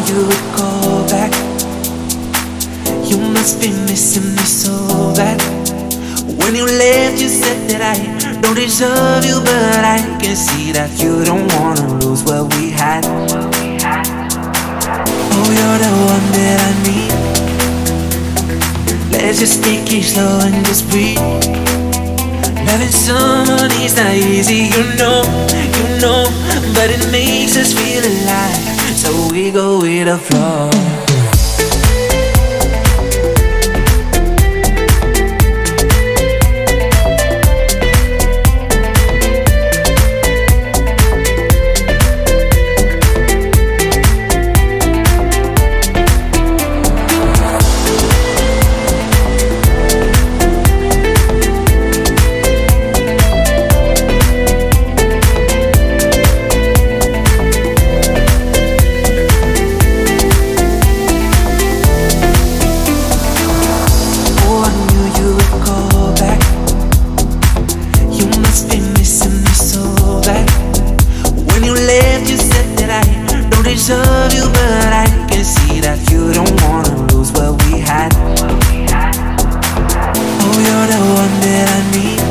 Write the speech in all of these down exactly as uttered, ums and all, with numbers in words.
you would call back. You must be missing me so bad. When you left, you said that I don't deserve you, but I can see that you don't wanna lose what we had. Oh, you're the one that I need. Let's just take it slow and just breathe. Loving someone is not easy, you know, you know, but it makes us feel alive, so we go with the flow. Deserve you, but I can see that you don't wanna lose what we had. Oh, you're the one that I need.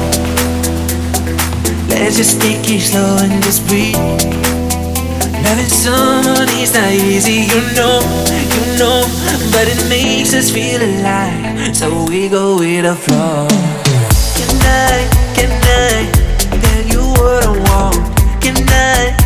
Let's just take it slow and just breathe. Loving someone is not easy, you know, you know, but it makes us feel alive, so we go with the flow. Can I, can I tell you what I want? Can I